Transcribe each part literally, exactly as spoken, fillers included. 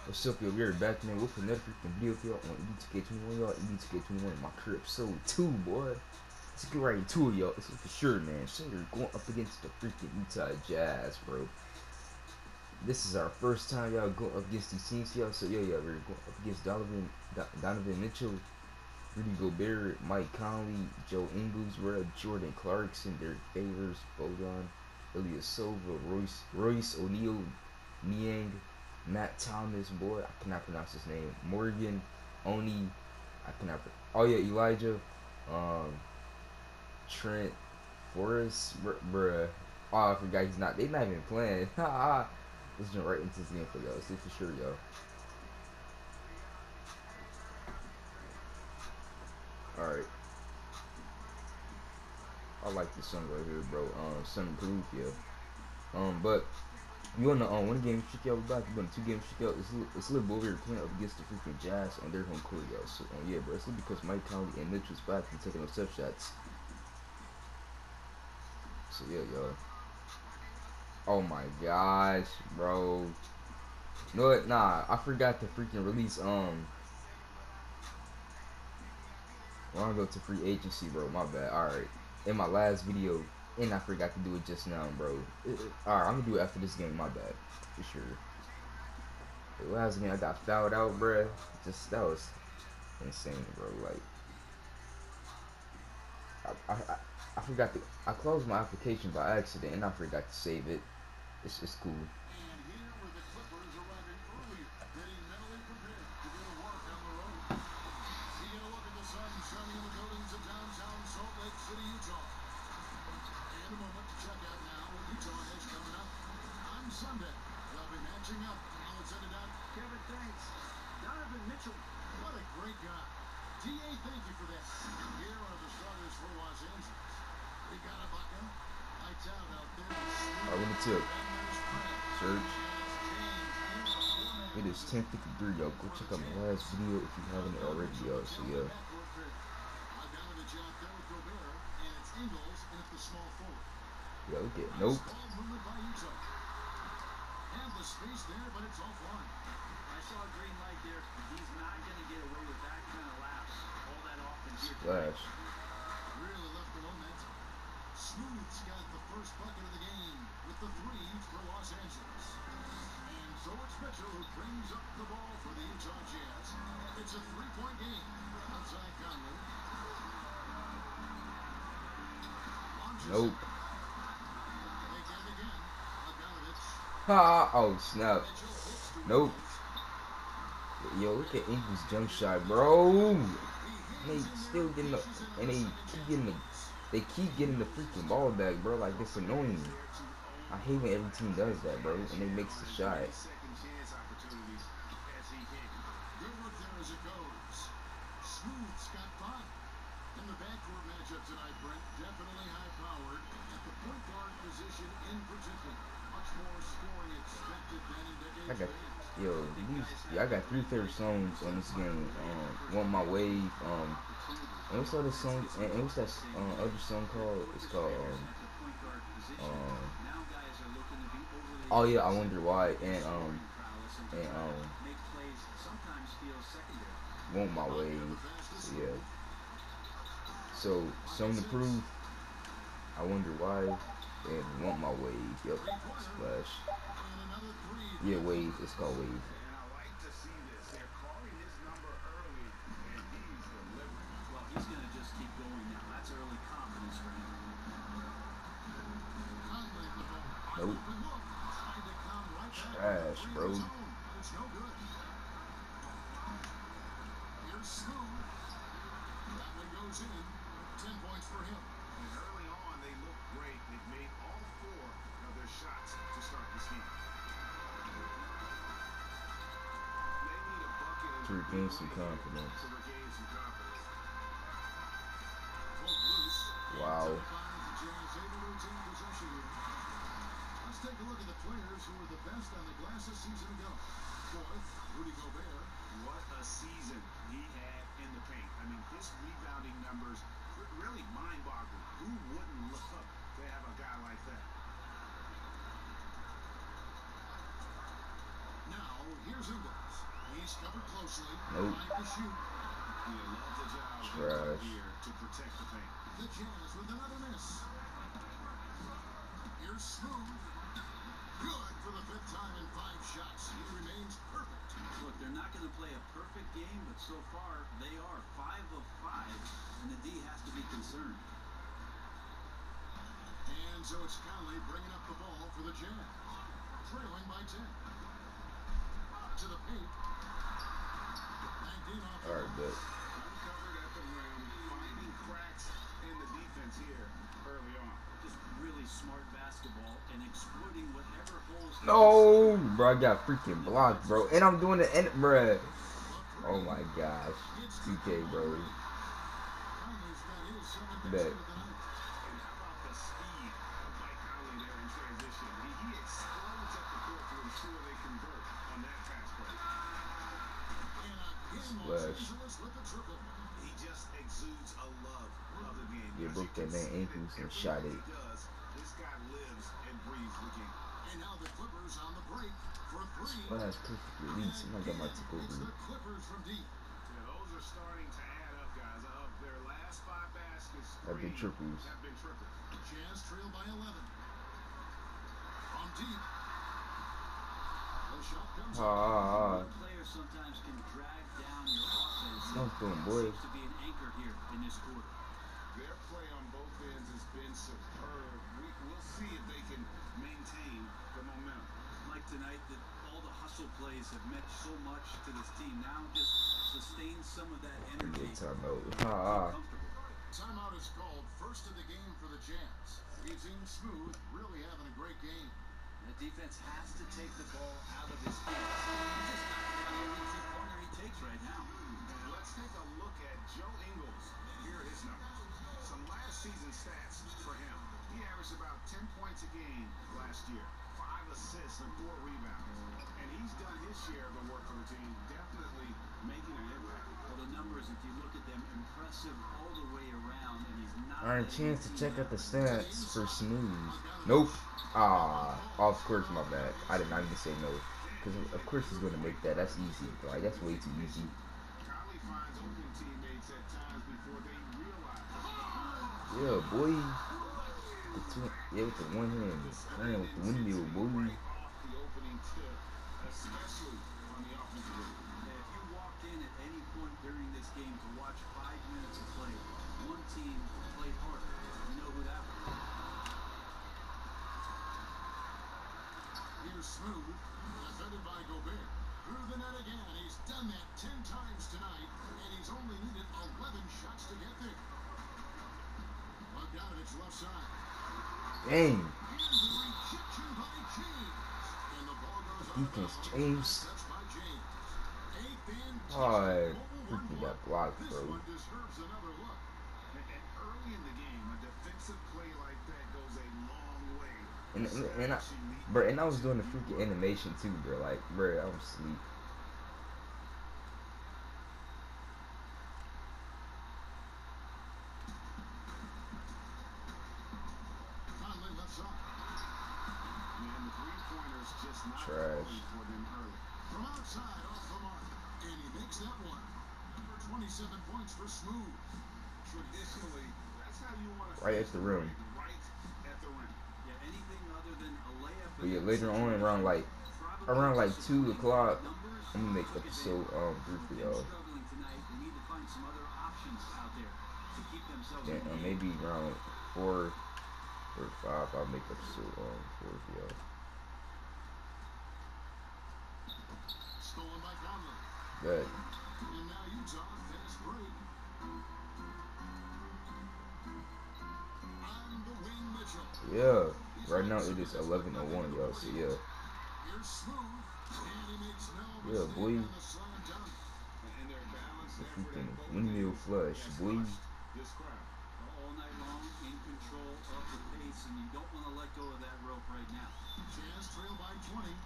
What's up, yo? We're back, man, with another freaking video for y'all on E B two K twenty-one, y'all. E B two K twenty-one, my career episode two, boy. Let's get right into it, y'all. This is for sure, man. So you're going up against the freaking Utah Jazz, bro. This is our first time, y'all, going up against these teams, y'all. So, yeah, yeah, we're going up against Donovan, Do- Donovan Mitchell, Rudy Gobert, Mike Conley, Joe Ingles, Red, Jordan Clarkson, Derek Favors, Bogdan, Ilya Silva, Royce, Royce O'Neal, Niang, Matt Thomas, boy, I cannot pronounce his name. Morgan, Oni, I cannot. Pro- oh yeah, Elijah, um, Trent, Forrest, br- bruh. Oh, I forgot he's not. They not even playing. Let's jump right into this game for y'all. See for sure, y'all. All right. I like this song right here, bro. Um, Sun Proof, yeah. Um, but you on the um one game streak out back, you on two game streak out. It's it's a little over here playing up against the freaking Jazz on their home court, yo. So um, yeah, bro, it's because Mike Conley and Mitchell's back and taking those step shots. So yeah, yo. Oh my gosh, bro. You know what? Nah, I forgot to freaking release um. I wanna go to free agency, bro. My bad. All right. In my last video, and I forgot to do it just now, bro. It, it, all right, I'm gonna do it after this game. My bad, for sure. The last game I got fouled out, bro. Just that was insane, bro. Like I, I, I, I forgot to. I closed my application by accident, and I forgot to save it. It's it's cool. Sunday, they'll be matching up. Kevin, thanks. Donovan Mitchell, what a great guy. D A, thank you for that. Here are the starters for Los Angeles. We got a bucket. Lights out out there. I went to search. It is ten fifty-three, yo. Go check out my last video if you haven't already, yo. So yeah. Yo, get nope. And the space there, but it's offline. I saw a green light there. He's not going to get away with that kind of lapse all that often here. Splash. Really left the momentum. Smooth's got the first bucket of the game with the three for Los Angeles. And so it's Mitchell who brings up the ball for the Utah Jazz. It's a three-point game. Outside Conley. Nope. Ha! Oh snap! Nope. Yo, look at Ingles' jump shot, bro. And they still getting the, and they keep getting the, they keep getting the freaking ball back, bro. Like it's annoying. I hate when every team does that, bro, and they makes the shot. Smooth's got five. In the backcourt matchup tonight, Brent, definitely high-powered at the point guard position in particular. Much more scoring expected than in decades I got, past. yo, these, yeah, I got three favorite songs on this game. Um, Want My Wave. Um, and what's the other song? And, and what's that uh, other song called? It's called. Um, um, oh yeah, I Wonder Why. And um, and um, Want My Wave. So, yeah. So, Song to Prove, I Wonder Why, and Want My Wave. Yep, Splash. Yeah, Wave. It's called Wave. He's going to just keep going now. That's early confidence for him. Nope. Trash, bro. It's no good. Here's Smooth. That one goes in. Ten points for him. And early on, they looked great. They've made all four of their shots to start this game. They need a bucket To regain some confidence. to regain some confidence. Wow. Let's take a look at the players who were the best on the glass a season ago. Fourth, Rudy Gobert. What a season he had in the paint. I mean, his rebounding numbers really mind-boggling. Who wouldn't love to have a guy like that? Now, here's Porzingis. He's covered closely. Nope. Trying to shoot. Yeah, love the job they do Trash. here to protect the paint. The Jazz with another miss. Here's Smooth. Good for the fifth time in five shots. He remains perfect. Look, they're not going to play a perfect game, but so far they are five of five, and the D has to be concerned. And so it's Conley bringing up the ball for the Jazz. Trailing by ten. To the paint. Magdine off the All right, ball. good. Uncovered at the rim, finding cracks in the defense here early on. Just really smart basketball and exploiting whatever holes. No, bro, I got freaking blocked, bro, and I'm doing the end, bro. Oh my gosh, T K, bro. Conley's got his seventh Bet. assist of the night. And how about the speed of Mike Conley there in transition? He, he explodes up the court to ensure they convert on that pass play. And again, Los Splash. Angeles with the triple. He just exudes a love of the game. Yeah, As broke you that can man see ankles and everything shot he it. does, this guy lives and breathes the game. And now the Clippers on the break for three. Well, that's perfect release. I'm gonna get my tick It's over. the Clippers from deep. Yeah, those are starting to add up, guys. Of their last five baskets, Have been three triples. have been triples. Jazz trail by eleven. From deep. The shot comes Ah, up. ah, ah. One player sometimes can drag down your offense. Don't do 'em, boy. Seems to be an anchor here in this quarter. Their play on both ends has been superb. We, we'll see if they can maintain the momentum. Like tonight, that all the hustle plays have meant so much to this team. Now just sustain some of that energy. Good timeout. Ah, ah. Comfortable. Timeout is called. First of the game for the Jazz. He seems smooth, really having a great game. The defense has to take the ball out of his feet. He's just knocking down every two-pointer he takes right now. And let's take a look at Joe Ingles. Here are his numbers. Some last season stats for him. He averaged about ten points a game last year, five assists and four rebounds. And he's done his share of the work for the team, definitely making an impact. Well, the numbers, if you look at them, impressive all the way around, and he's not. All right, letting chance to the check team out the out. stats for Smooth. Nope. Ah, of course, my bad. I did not even say no. Because of course he's gonna make that. That's easy. Like that's way too easy. Conley finds open teammates at times before they realize. Yeah, boy. The two, yeah, with the one hand, man, with the windmill, boy. Right off the opening tip, especially on the offensive end. Yeah, if you walked in at any point during this game to watch five minutes of play, one team played harder. You know who that was? Here's Smooth, defended by Gobert. Through the net again. He's done that ten times tonight, and he's only needed eleven shots to get there. Bogdanovich left side. Dang. And the rejection by James. And the ball goes out of Defense, bounds. James. Touched by James. A fantastic Oh, mobile freaking one got block. blocked, This bro. one deserves another look. And, and early in the game, a defensive play like that goes a long way. And, and, and I, bro, and I was doing the freaking animation too, bro. Like, bro, I was asleep. Conley left side. And the three-pointers just not Trash. falling for them early. From outside, off the mark. And he makes that one. Number twenty-seven points for Smooth. Traditionally, that's how you want to Right at finish the rim. Right at the rim. Yeah, anything other than a layup. But yeah, later on, around like around like two o'clock, I'm gonna make episode um three for y'all. Struggling tonight, they need to find some other options out there to keep themselves Then in the uh, game. maybe around four or five, I'll make episode um four for y'all. Stolen by Conley. But And now Utah, fast break. On the wing, Mitchell. yeah, right now it is eleven oh one, y'all. So yeah, Here's Smooth. And he makes no Yeah, mistake boy. on the slam dunk. And their balanced the effort freaking at both windmill ends flush, has boy. crushed this crowd. All night long, in control of the pace, and you don't want to let go of that rope right now. Jazz trail by twenty.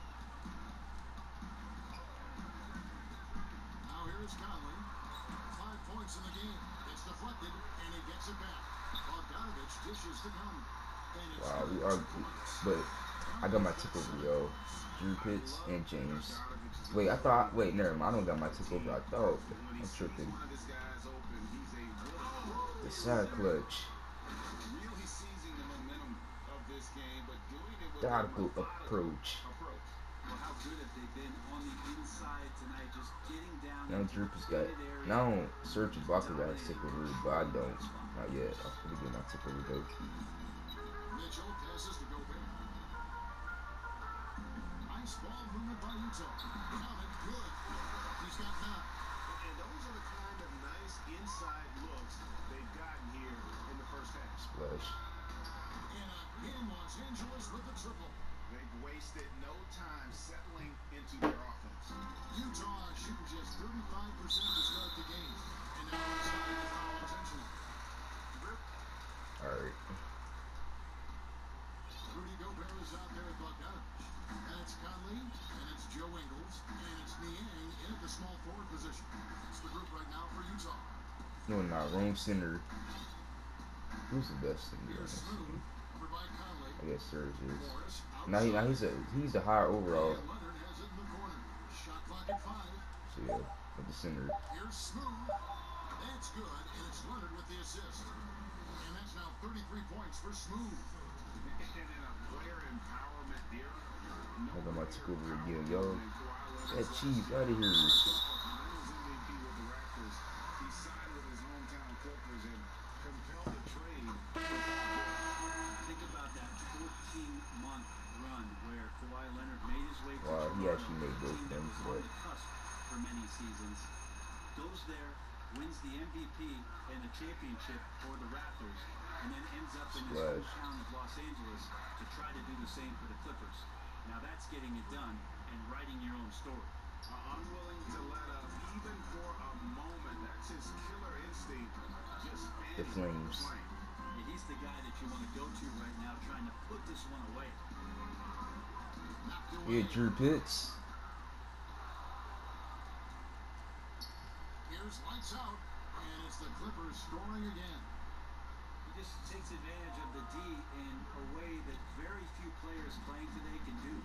Now here's Conley. Five points in the game. It's deflected, and he gets it back. Bogdanovich dishes to Conley. And it's Wow, we two are, points. but I got my tip over, yo. Drew Pitts and James. Wait, I thought. Wait, never mind. I don't got my tip over. I thought. I'm tripping. The side clutch. Really seizing the momentum of this game, but doing it with a Methodical methodical approach. approach. Well, how good have they been on the inside tonight, just getting down Now into Drew the Pitts got. painted area. Now Serge Ibaka got a tip over, but I don't. Not yet. I'm gonna get my tip over though. Mitchell passes to Gobert. Nice ball movement by Utah. Counted good. He's got nine. And those are the kind of nice inside looks they've gotten here in the first half. Splash. And again, Los Angeles with the triple. They've wasted no time settling into their offense. Utah shooting just thirty-five percent to start the game. And now inside the foul intentional. All right. Rudy Gobert is out there at Bogdanovich. That's Conley, and it's Joe Ingles, and it's Niang in at the small forward position. It's the group right now for Utah. No, not wrong center. Who's the best in the Here's honest? Smooth, over by Conley. I guess Serge is. Morris Now, he, now outside. he's a he's a higher overall. And Leonard has it in the corner. Shot clock at five. So yeah, at the center. Here's Smooth. That's good, and it's Leonard with the assist. And that's now thirty-three points for Smooth. And in a player empowerment era, no I got my tick over again, player yo. than Kawhi That Leonard. cheese out of here. Finals M V P with the Raptors. He signed with his hometown Clippers and compelled a trade for Paul George. Think about that fourteen-month run where Kawhi Leonard made his way to Wow, he Toronto, actually made both a team that them, was but- on the cusp for many seasons. Goes there, wins the M V P and the championship for the Raptors, and then ends up in his Splash. hometown of Los Angeles to try to do the same for the Clippers. Now that's getting it done and writing your own story. Uh, unwilling to let up even for a moment. That's his killer instinct. Just The fanning Flames. flame. And he's the guy that you want to go to right now, trying to put this one away. Knocked away. Yeah, Drew Pitts. Here's lights out, and it's the Clippers scoring again. He just takes advantage of the D in a way that very few players playing today can do.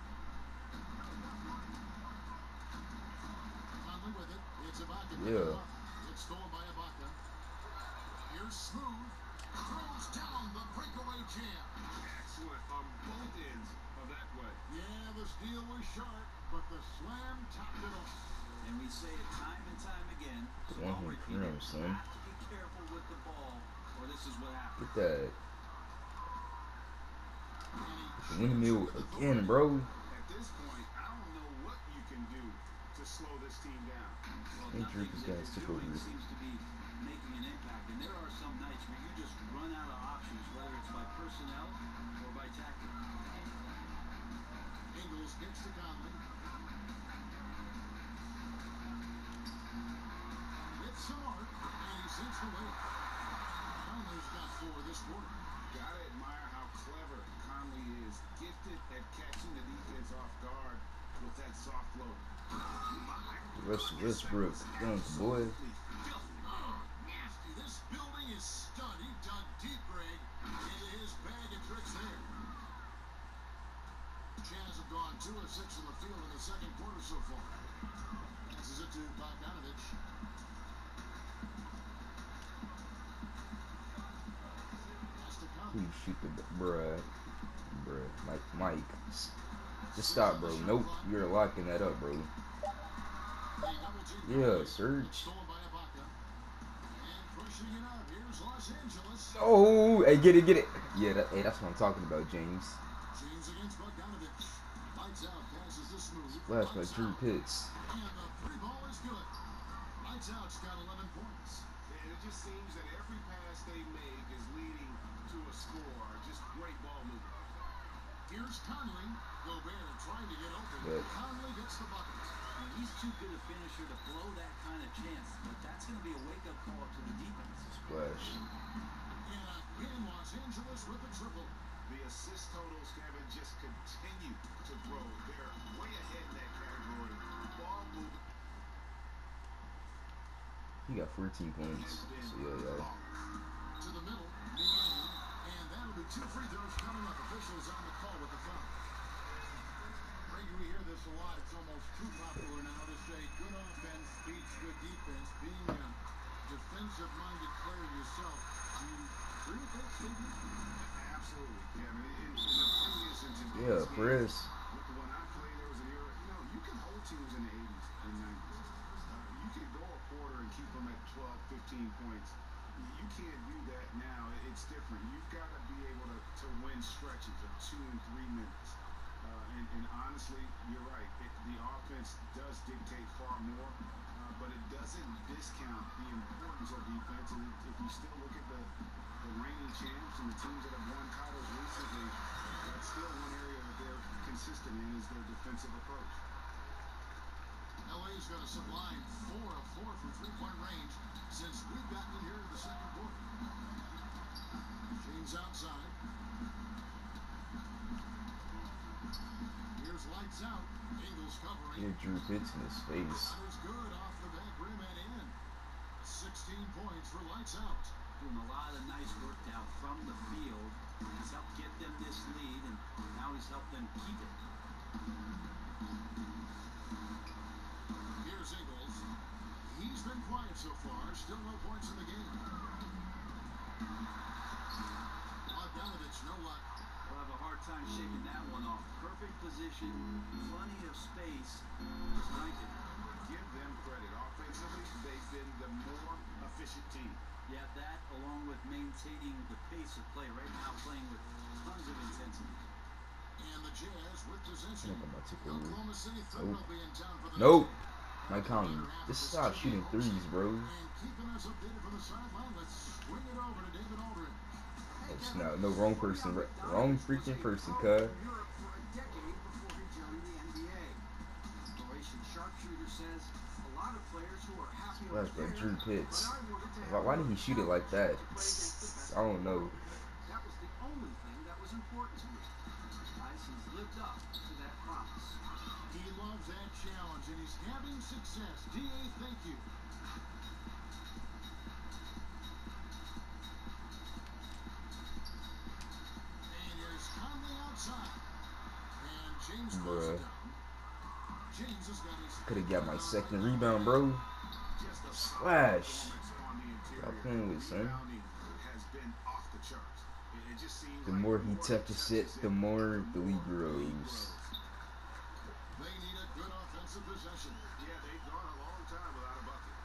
Conley with it. It's Ibaka. Yeah. It's stolen by Ibaka. Here's Smooth. Throws down the breakaway jam. Excellent on both ends of that play. Yeah, the steal was sharp, but the slam topped it off. And we say it time and time again. So One I'll hit repeat clearance, it. son. You have to be careful with the ball, or this is what happens. Get that. And he Windmill again, bro. At this point, I don't know what you can do to slow this team down. Well, Hey, Drew, nothing this that guy's you're took doing over. seems to be making an impact. And there are some nights where you just run out of options, whether it's by personnel or by tactic. Ingles gets to Conley. It's smart, and he sends the way. Conley's got four this quarter. Gotta admire how clever Conley is. Gifted at catching the defense off guard with that soft float. Russell Westbrook. Dunk, boy. Oh, nasty. This building is stud. He dug deep, Greg, into his bag of tricks there. Jazz have gone two of six in the field in the second quarter so far. Passes it to Bogdanovich. Pass to Who Conley. shoot the bruh? Bruh. Mike, Mike. Just stop, bro. Nope. You're locking that up, bro. They double team Yeah, Conley. Serge. Stolen by Ibaka. And pushing it up. Here's Los Angeles. Oh, hey, get it, get it. Yeah, that, hey, that's what I'm talking about, James. James against Bogdanovich. Lights out. Passes to Smooth. Splash by Lights Drew out. Pitts. And the three ball is good. Lights out's got eleven points. And it just seems that every pass they make is leading to a score. Just great ball movement. Here's Conley. Gobert trying to get open. Good. Conley gets the bucket. And he's too good a finisher to blow that kind of chance. But that's going to be a wake-up call to the defense. Splash. And again, Los Angeles with the triple. The assist totals, Kevin, just continue to grow. They're way ahead in that category. Ball movement He got fourteen points. has been So, yeah, yeah. To the middle. Niang. And that'll be two free throws coming up. Officials on the call with the foul. we hear this a lot. It's almost too popular now to say good offense beats good defense. Being a defensive-minded player yourself, do you agree with that statement? Absolutely, Kevin. In, in the previous and today's Yeah, game, Chris. when I played, there was an era, you know, you can hold teams in the eighties and nineties. Uh, you can go a quarter and keep them at twelve, fifteen points. You can't do that now. It's different. You've got to be able to, to win stretches of two and three minutes. Uh, and, and honestly, you're right. It, the offense does dictate far more, uh, but it doesn't discount the importance of defense. And if you still look at the, the reigning champs and the teams that have won titles recently, that's still one area that they're consistent in is their defensive approach. L A's got a sublime four of four from three-point range since we've gotten in here in the second quarter. James outside. Here's lights out. Ingles covering. Yeah, Drew hits in his face. That is good off the back rim and in. sixteen points for lights out. Doing a lot of nice work now from the field. He's helped get them this lead, and now he's helped them keep it. Here's Ingles. He's been quiet so far. Still no points in the game. Bogdanovich, no luck. We'll have a hard time shaking that one off. Perfect position, plenty of space. Blanket. Give them credit. Offensively, they've been the more efficient team. Yeah, that along with maintaining the pace of play. Right now playing with tons of intensity. And the Jazz with possession. I'm about to go. Oklahoma City Thunder will be in town for the Nope. Mike Conley. Just stop shooting threes, bro. And keeping us updated from the sideline, let's swing it over to David Aldridge. It's not no wrong person. Wrong freaking person, cuz. Europe for a decade before he joined the N B A. Croatian sharpshooter says a lot of players who are happy That's over bro, there, Drew but Pitts. I wanted to Why, have why did he shoot it like that? to play against the best I don't know. That was the only thing that was important to me. Tyson's lived up to that promise. He loves that challenge, and he's having success. D A, thank you. And here's Conley outside. And James throws it Bruh. down. James has got his... Could have got my second rebound, bro. Just a Splash. on the interior. Stop playing with, son. Rebounding has been off the charts. It, it just seems The like more he touches it, the more the league grows. They need a good offensive possession. Yeah, they've gone a long time without a bucket.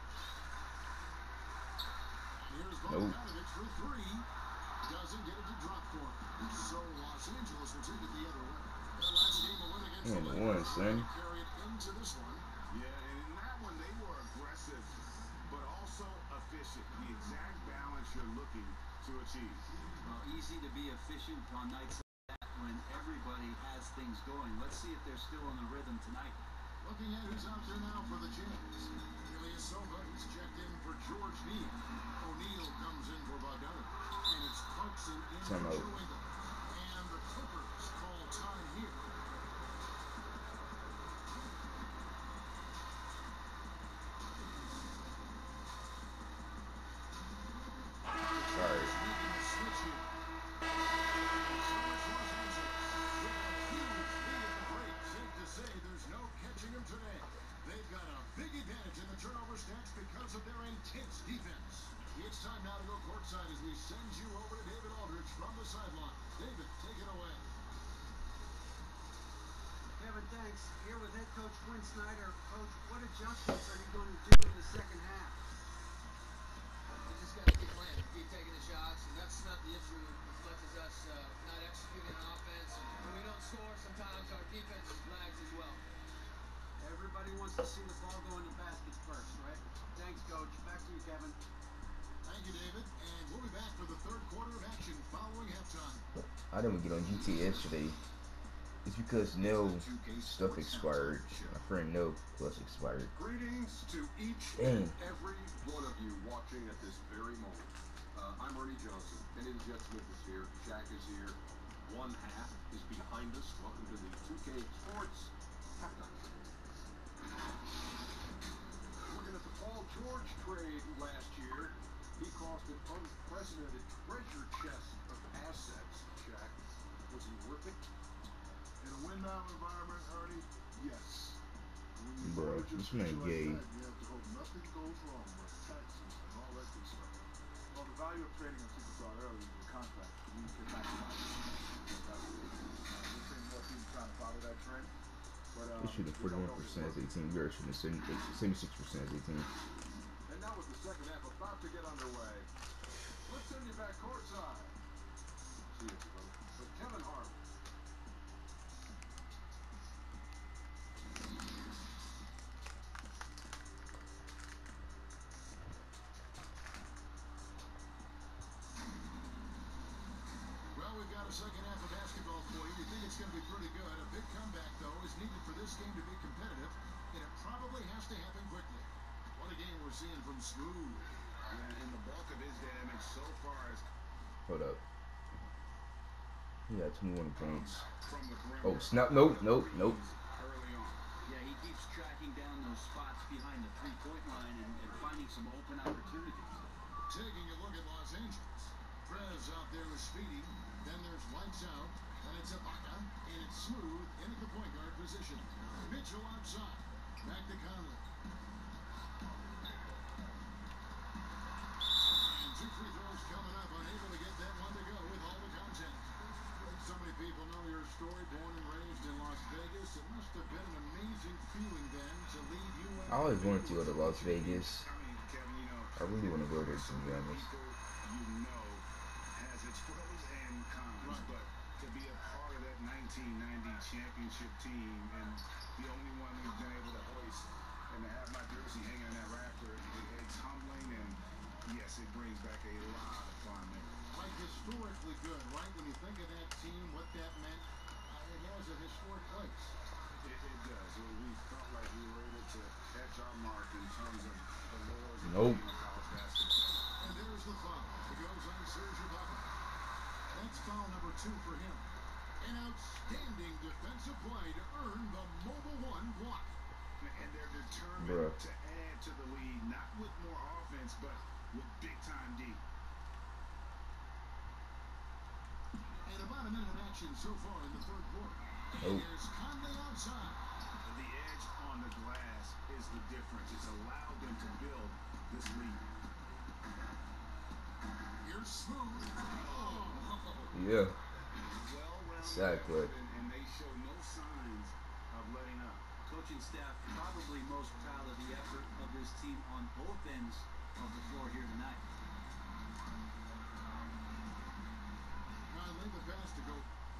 Here's Nope. Bogdanovich for three. Doesn't get it to drop for him. So Los Angeles will take it the other way. Their last game will win against And the one, Lakers. son. They carry it into this one. Yeah, and in that one they were aggressive, but also efficient. The exact balance you're looking to achieve. Well, easy to be efficient on nights like that when everybody has things going. Let's see if they're still in the rhythm tonight. Looking at who's out there now for the Jazz. Ilyasova is checked in for George Neal. O'Neal comes in for Bogdanovich. And it's Clarkson in for Time out. Joe Ingles. And the Clippers call time here. Sorry. Making the switch here. So it's Los Angeles. With a huge lead in the break. Safe to say there's no catching them today. They've got a big advantage in the turnover stats because of their intense defense. It's time now to go courtside as we send you over to David Aldridge from the sideline. David, take it away. Kevin, thanks. Here with head coach Quinn Snyder. Coach, what adjustments are you going to do in the second half? We just got to keep playing, keep taking the shots, and that's not the issue as much as us uh, not executing on offense. And when we don't score, sometimes our defense lags as well. Everybody wants to see the ball go in the basket first, right? Thanks, Coach. Back to you, Kevin. Thank you, David. And we'll be back for the third quarter of action following halftime. I didn't get on G T A yesterday. It's because no stuff expired. My friend No Plus expired. Greetings to each Dang. and every one of you watching at this very moment. Uh, I'm Ernie Johnson. Kenny the Jet Smith is here. Shaq is here. One half is behind us. Welcome to the two K Sports halftime. Looking at the Paul George trade last year, he crossed an unprecedented treasure chest of assets. Shaq, was he worth it? In a win-now environment, Ernie, Bro, this man gay. You have to hope nothing goes wrong with taxes and all that good stuff. Well, the value of trading a superstar early in your contract, you can maximize it. So that's the uh, we're seeing more teams trying to follow that trend. But um, They shooting we don't forty-one know his percent as work. eighteen. We are shooting seventy-six percent as eighteen. And now with the second half about to get underway, let's send you back courtside. See you, brother. With Kevin Harlan. Well, we've got a second half of basketball for you. We think it's going to be pretty good. A big comeback, though, is needed for this game to be competitive, and it probably has to happen quickly. What a game we're seeing from Smooth. Yeah, and the bulk of his damage so far is Hold up. He got twenty-one points. from the perimeter. Oh, snap. Nope, nope, nope. Early on. Yeah, he keeps tracking down those spots behind the three-point line and, and finding some open opportunities. Taking a look at Los Angeles. Prez out there with Speedy. Then there's Lights Out. And it's Ibaka. And it's Smooth into the point guard position. Mitchell outside. Back to Conley. And two free throws coming up. Unable to get that one to go with all the content. So many people know your story. Born and raised in Las Vegas. It must have been an amazing feeling then to leave you. I always wanted to go to Las Vegas. I mean, Kevin, you know, I really want to go there, to be honest. people you know has its pros and cons, but to be a part of that nineteen ninety championship team and the only one who's been able to hoist and to have my jersey hanging on that rafter, it, it's humbling, and yes, it brings back a lot of fun memories. Like historically good, right? When you think of that team, what that meant, uh, it has a historic place. It, it does. We we felt like we were able to catch our mark in terms of the lures of Nope. the game of college basketball. And there's the foul. It goes on Serge Ibaka. That's foul number two for him. An outstanding defensive play to earn the Mobile One block. And they're determined Bruh. to add to the lead, not with more offense, but with big-time D. And about a minute of action so far in the third quarter. And Nope. there's Conley outside. The edge on the glass is the difference. It's allowed them to build this lead. Here's Smooth. Oh. Yeah. Well-rounded Exactly. effort, and, and they show no signs of letting up. Coaching staff probably most proud of the effort of this team on both ends of the floor here tonight. Conley, the pass to go.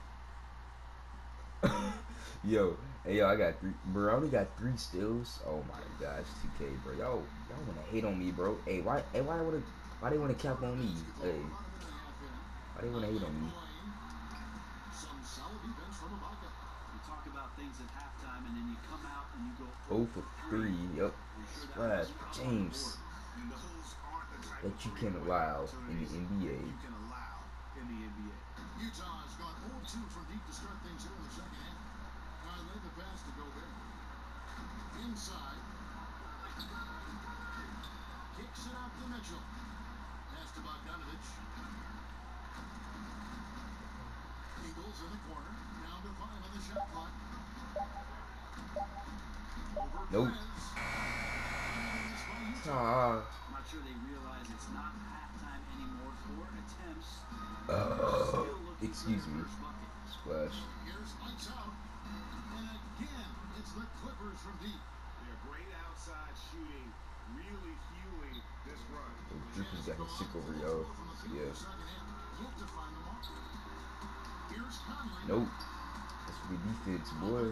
Yo, hey yo, I got three, bro. I only got three steals. Oh my gosh, two K, bro. Yo, y'all wanna hate on me, bro? Hey, why? Hey, why wanna? Why they wanna cap on me? Hey, why they wanna hate on me? Some solid defense from Ibaka. You talk about things at halftime, and then you come out and you go Oh for three. Yep. I'm sure that Splash, was on James. board. And those aren't the type That of you can allow in the N B A. you can allow in the N B A. Utah has gone zero two from deep to start things here in the second half. Conley, the pass to Gobert. Inside. Kicks it out to Mitchell. Pass to Bogdanovich. Eagles in the corner. Down to five on the shot clock. Over Nope. Perez. And this by Utah. Ah. I'm not sure they realize it's not halftime anymore. Four attempts. Uh, Still looking excuse for me. their first bucket. Splash. Here's Lights Out. And again, it's the Clippers from deep. They're great outside shooting, really fueling this run. Oh, Drippers got his sick over, yo. Yeah. Nope. That's for the defense, boy.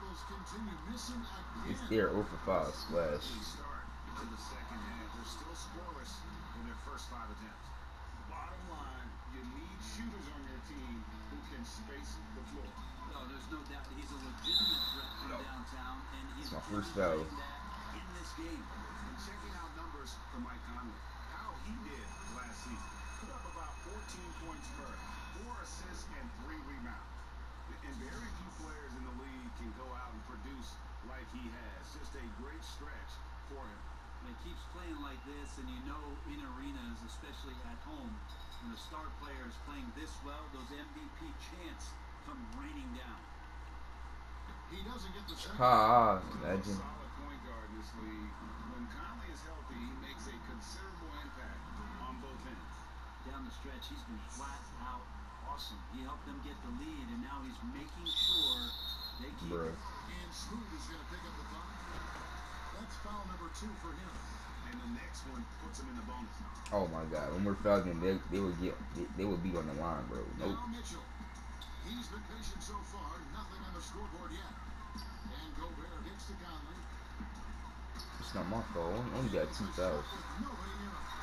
It's there, zero for five. Splash. Early start to the second half. They're still scoreless in their first five attempts. Bottom line, you need shooters on your team who can space the floor. No, there's no doubt that he's a legitimate threat from downtown, and he's It's my first foul. demonstrating that in this game. And checking out numbers for Mike Conley, how he did last season. Put up about fourteen points per, four assists, and three rebounds. And very few players in the league can go out and produce like he has. Just a great stretch for him. And he keeps playing like this, and you know in arenas, especially at home, when the star player is playing this well, those M V P chants come raining down. He doesn't get the second. Ha, imagine. Solid point this league. When Conley is healthy, he makes a considerable impact on both ends. Down the stretch, he's been flat out awesome. He helped them get the lead, and now he's making sure they keep Bruh. it. And Smooth is going to pick up the foul. That's foul number two for him. And the next one puts him in the bonus. Oh my God, when we're fouling, they they would get they, they would be on the line, bro. Nope. Now Mitchell. He's been patient so far. Nothing on the scoreboard yet. And Gobert hits to Conley. It's not my fault. I only got two fouls. With nobody near him.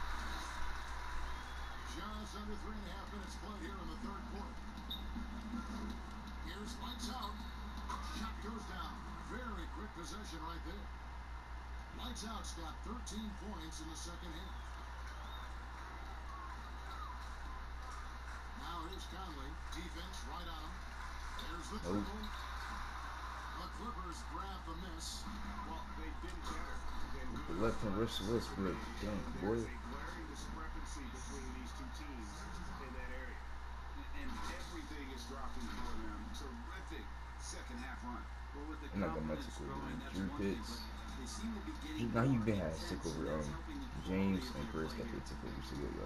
Just under three and a half minutes played here in the third quarter. Here's lights out. Shot goes down. Very quick possession right there. Lights out's got thirteen points in the second half. Now here's Conley. Defense right on him. There's the Nope. dribble. The Clippers grab the miss. Well, they've been better than good. The left hand Russell Westbrook, damn boy. There's a glaring discrepancy between these two teams in that area. And everything is dropping for them. Terrific second half run. Well, with the I'm not gonna confidence take over growing, that's Drew one thing, Pitts. but they seem to be getting Now he more been had intense, took over and that's um helping the James quality and of their Chris play that they here. took over so good, yo.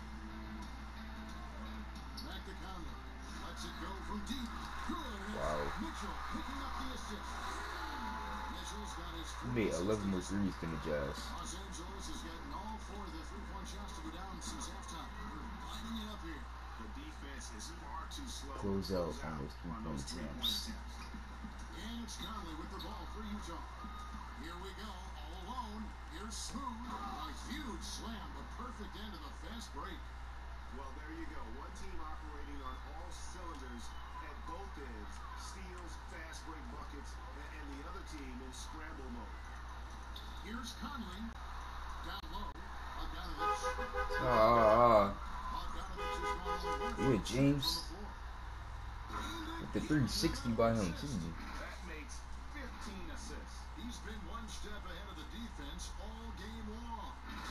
Back to Conley. Lets it go from deep. Good. Wow. Mitchell picking up the assist. Mitchell's got his He made first eleven more assist. threes than the Jazz. Los Angeles is getting all four of the three-point shots to go down since halftime. They're lining it up here. The defense is far too slow. to Close out on out those three-point those three-point attempts. And it's Conley with the ball for Utah. Here we go, all alone. Here's Smooth. A huge slam, but perfect end of the fast break. Well, there you go. One team operating on all cylinders at both ends. Steals, fast break buckets, and, and the other team in scramble mode. Here's Conley. Down low. Bogdanovich. Ah, Bogdanovich is going on yeah, James from the floor. with the three sixty by him too. That makes fifteen assists. He's been one step ahead of the defense all game long.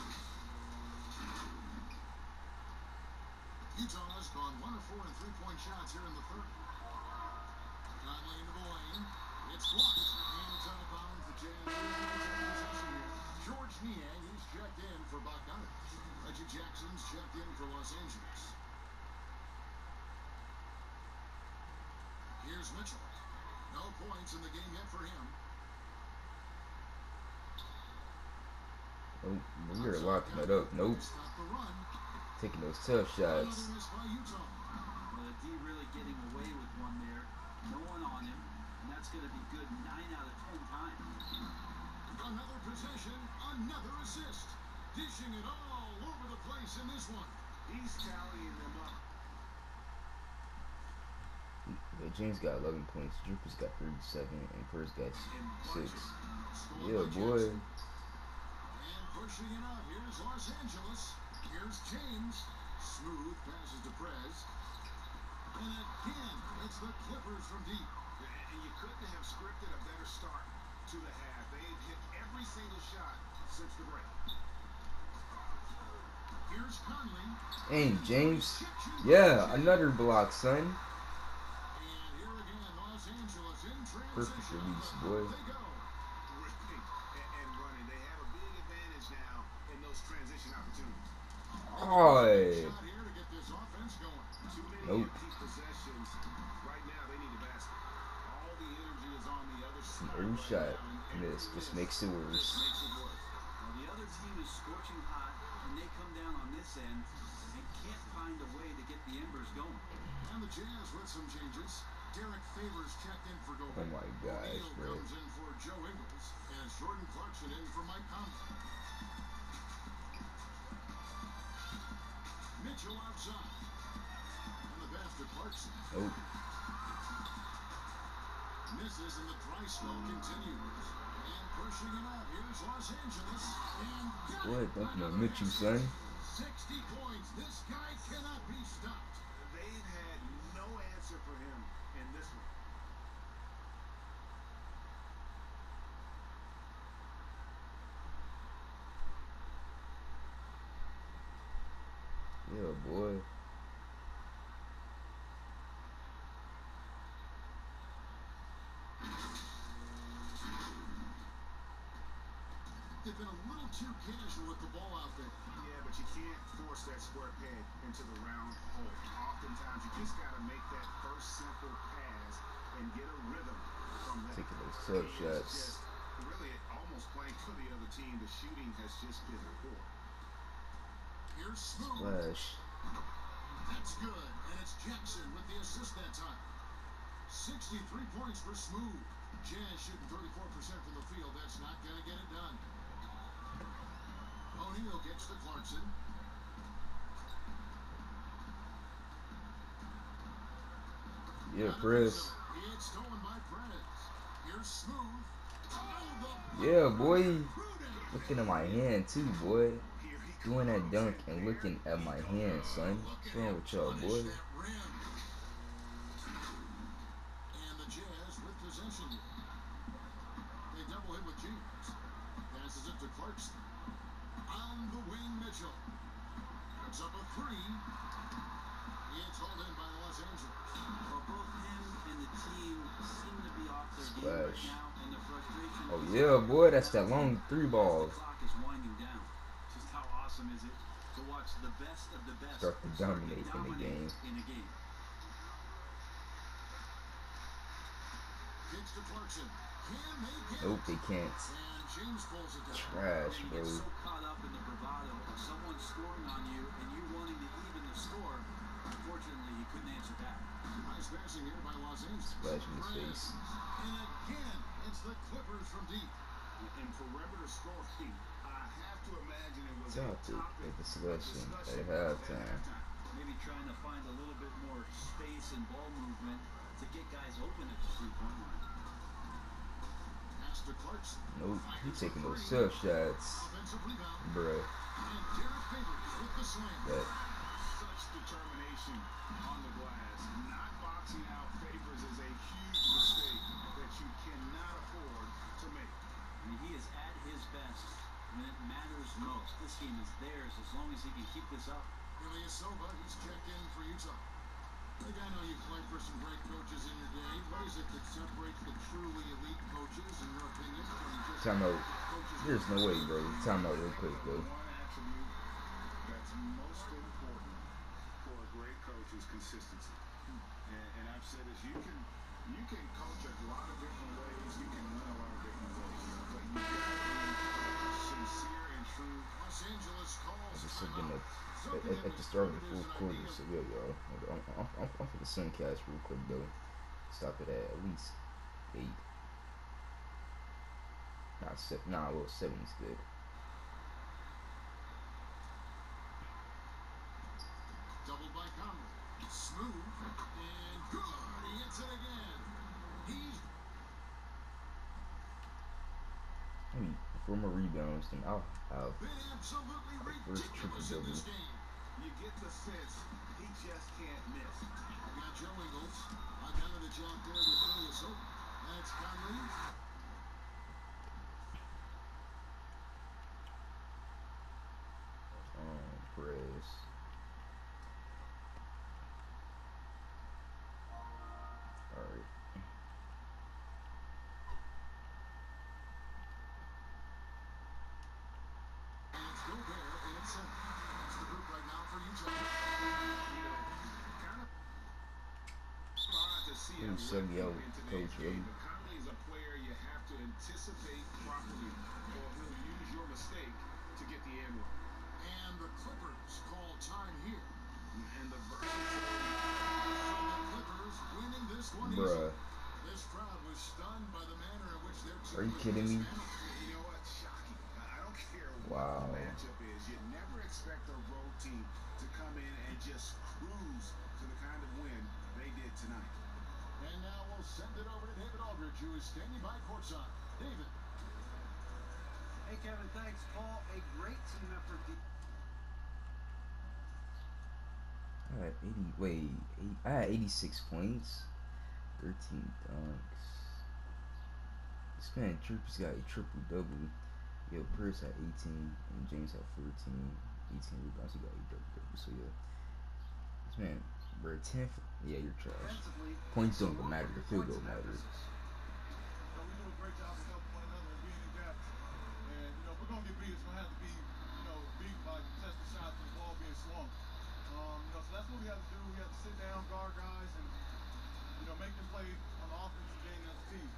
Utah has gone one of four in three-point shots here in the third. Conley into the lane. It's blocked. And it's out of bounds. The Jazz lose possession here. George Niang, he's checked in for Bogdanovich. Reggie Jackson's checked in for Los Angeles. Here's Mitchell. No points in the game yet for him. Nope, we are locking it up. Nope, Stop the run. taking those tough shots. Another miss by Utah. Well, the D really getting away with one there. No one on him, and that's going to be good nine out of ten times. Another possession, another assist. Dishing it all over the place in this one. He's tallying them up. Yeah, James got eleven points. Drupers got thirty-seven, and First got six. Scored Yeah, by boy. Jackson. And pushing it out, here's Los Angeles. Here's James. Smooth passes to Prez. And again, it's the Clippers from deep. And you couldn't have scripted a better start to the half. They had hit every single shot since the break. Here's Conley. And James, yeah, another block, son. And here again, Los Angeles in transition. Perfect release, boy. They go. Ripping and, and running. They have a big advantage now in those transition opportunities. Oh, Shot here to get this offense going. Too many Nope. empty possessions. Right now, they need a basket. All the energy is on the other side. every right shot now, and missed every just miss makes it worse. makes it worse. Well, the other team is scorching hot, and they come down on this end and can't find a way to get the embers going. And the Jazz with some changes. Derek Favors checked in for Gobert. Oh my gosh, O'Neal bro. comes in for Joe Ingles. And Jordan Clarkson in for Mike Conley. Mitchell outside. And the pass to Clarkson. Nope. Misses and the dry spell continues. And pushing it out. Here's Los Angeles. And got Boy, it. don't know Mitchell, son. sixty points. This guy cannot be stopped. They've had no answer for him in this one. Yeah, boy. they've been a little too casual with the ball out there. Yeah, but you can't force that square peg into the round hole. Oftentimes, you just got to make that first simple pass and get a rhythm from that. Taking those tough He is shots. just really almost playing for the other team. The shooting has just been poor. Here's Smooth. Splash. That's good, and it's Jackson with the assist that time. sixty-three points for Smooth. Jazz shooting thirty-four percent from the field. That's not going to get it done. O'Neal gets to Clarkson. Yeah, Press. It's stolen by Press. Here's Smooth. Oh, Yeah, boy. Looking at my hand too, boy. Doing that dunk and looking at my hand, son. What's wrong with y'all, boy? And the Jazz with possession. They double hit with James. Passes it to Clarkson. On the wing, Mitchell. Puts up a three. It's hauled in by Los Angeles. Well, both him and the team seem to be off their game Splash. right now, and the frustration. Oh yeah, boy, that's that long three ball. The clock is winding down. Just how awesome is it to watch the best of the best Start to dominate in the dominate game. in a game. Kicks to Clarkson. Can they get Nope, it? they can't. And James pulls it down. Trash, And you bro. get so caught up in the bravado of someone scoring on you and you wanting to even the score. Unfortunately, you couldn't answer back. Nice passing here by Los Angeles. Splash in his Perez. face. And again, it's the Clippers from deep. In perimeter scoring, I have to imagine it was a Topic topic of of discussion discussion at halftime. Maybe trying to find a little bit more space and ball movement to get guys open at the three-point line. Pass to Clarkson. Nope, he taking those tough shots, Offensive rebound. bruh. And Derek Favors with the slam. That Such determination on the glass. Not boxing out Favors is a huge mistake that you cannot afford to make. I mean, he is at his best when it matters most. This game is theirs as long as he can keep this up. Ilyasova, he's checked in for Utah. Look, I know you've played for some great coaches in your day. What is it that separates the truly elite coaches, in your opinion, from just time out. coaches? There's no way, bro. Time out real quick, bro. One attribute that's most important for a great coach is consistency. And, and I've said this, you can you can coach a lot of different ways, you can win a lot of different ways, but you got to be sincere and true. Los Angeles calls I just said them timeout. at, Soaking at, in at the this start of the third fourth is an quarter, idea. so yeah, y'all. I'm, I'm, I'm, I'm for the Suncast real quick, though. Stop it at at least eight. Nah, se nah, well, seven is good. Doubled by Conley. Smooth and good. He hits it again. He's I mean, four more rebounds, then I'll have been absolutely my first triple ridiculous in double. this game. You get the sense he just can't miss. We got Joe Ingles. On down to the job there with Ilyasova. That's Conley. Um, Perez. Alright. And it's Gobert in at center. That's the group right now for Utah. Kind of hard to see a Ooh, sub me rookie out, in today's Coach game, Willie. but Conley is a player you have to anticipate properly, or he'll use your mistake to get the end one. And the Clippers call time here. And the So versatility. the Clippers winning this one Bruh. easily. This crowd was stunned by the manner in which their team Are you was kidding me? dismantled. You know what? Shocking. I I don't care Wow. what the matchup is. You never expect a road team to come in and just cruise to the kind of win they did tonight. And now we'll send it over to David Aldridge, who is standing by courtside. David. Hey, Kevin, thanks, Paul. A great team effort. De- I had eighty. Wait, eight, I had eighty-six points, thirteen dunks. This man Troopers got a triple double. Yo, Pierce had eighteen, and James had fourteen, eighteen rebounds. He got a double double. So yeah, this man, bro, ten. Yeah, you're trash. Defensively, Points don't some matter. work The for field points goal and matters. emphasis. You know, we do a great job of helping one another and being in depth. And, you know, we're going to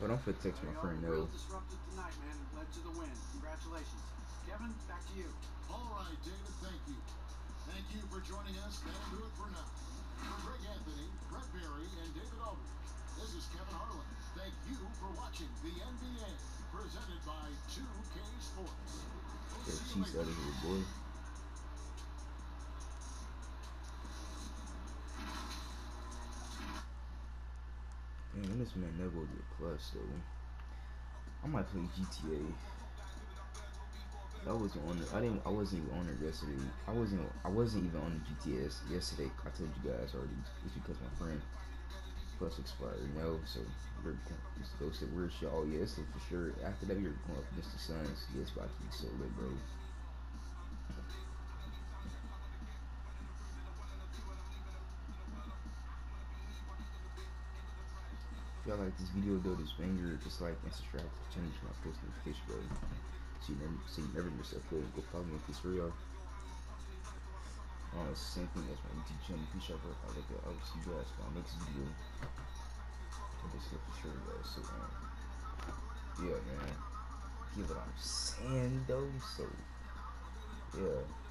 But I'm finna text my friend Real though. disruptive tonight, man. Led to the win. Congratulations. Kevin, back to you. All right, David, thank you. Thank you for joining us. That'll do it for now. For Greg Anthony, Brett Berry, and David Aldridge, this is Kevin Harlan. Thank you for watching the N B A, presented by two K Sports. We'll Get see you cheese later. out of here, boy. Man, when this man never get plus though, I might play G T A. I wasn't on it. I didn't. I wasn't even on it yesterday. I wasn't. I wasn't even on the G T S yesterday. I told you guys already. It's because my friend plus expired. You know, so we're it's those that weird shit. Oh yeah, it's for sure. After that, we were going up against the Suns. Yeah, it's about to be so lit, bro. If y'all like this video though, this banger, just like and subscribe to the channel, my post notification bro. So you never, so you never miss a upload. Go follow me if it's real. Uh, it's the same thing as my YouTube channel. Peace out, bro. I like that. I will see you guys for my next video. I just look for sure, guys. So, um, yeah, man. Get what I'm saying, though. So, yeah.